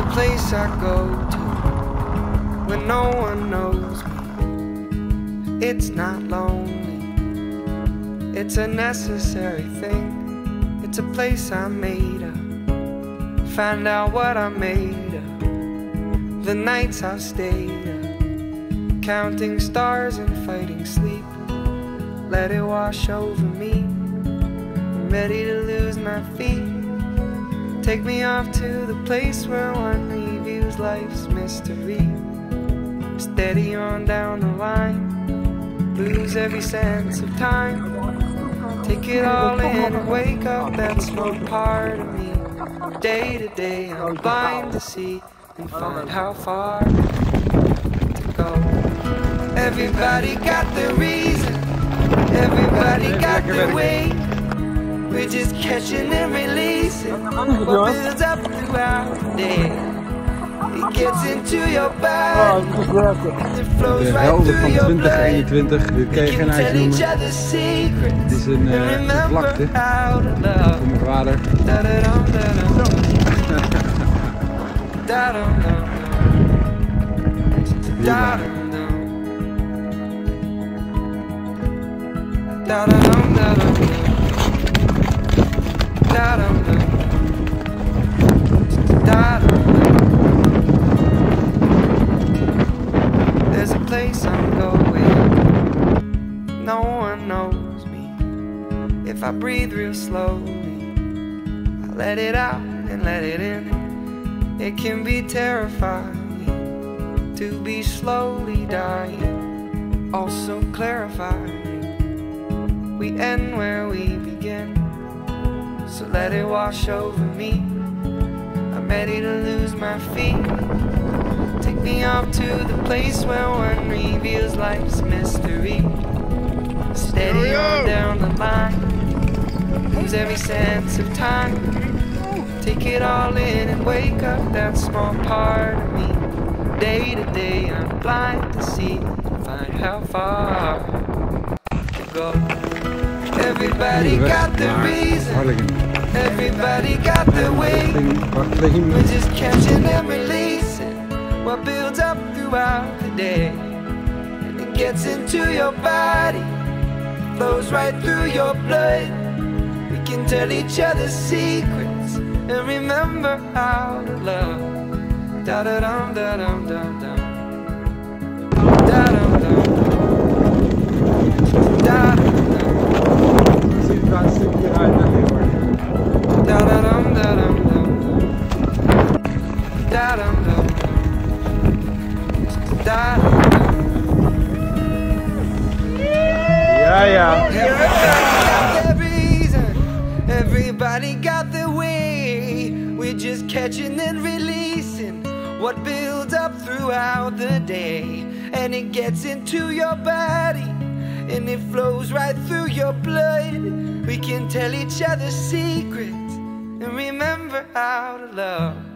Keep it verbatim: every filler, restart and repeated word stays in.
place I go to when no one knows me. It's not lonely, it's a necessary thing. It's a place I made up, find out what I made of. The nights I've stayed up, counting stars and fighting sleep. Let it wash over me, I'm ready to lose my feet. Take me off to the place where one reviews life's mystery. Steady on down the line, lose every sense of time. Take it all in and wake up that small part of me. Day to day I'm blind to see and find how far to go. Everybody got their reason, everybody got their way. We're just catching and releasing what builds up throughout the day. It gets into your body, it flows right through your blood. Dit kan je geen ijs noemen. Het is een, uh, een vlakte voor mijn vader. There's a place I'm going, no one knows me. If I breathe real slowly, I let it out and let it in. It can be terrifying to be slowly dying, also clarifying. We end where we begin, so let it wash over me. I'm ready to lose my feet. Take me off to the place where one reveals life's mystery. Steady on down the line, lose every sense of time. Take it all in and wake up that small part of me. Day to day I'm blind to see, find how far to go. Everybody got the reason, everybody got the way. We're just catching and releasing what builds up throughout the day. And it gets into your body, flows right through your blood. We can tell each other secrets and remember how to love. Da da dum da dum dum dum. Da dum dum. Da dum dum. Da da dum da dum dum. Da dum dum. Da dum dum. Ja, ja. Everybody got their way. We're just catching and releasing what builds up throughout the day. And it gets into your body, and it flows right through your blood. We can tell each other secrets and remember how to love.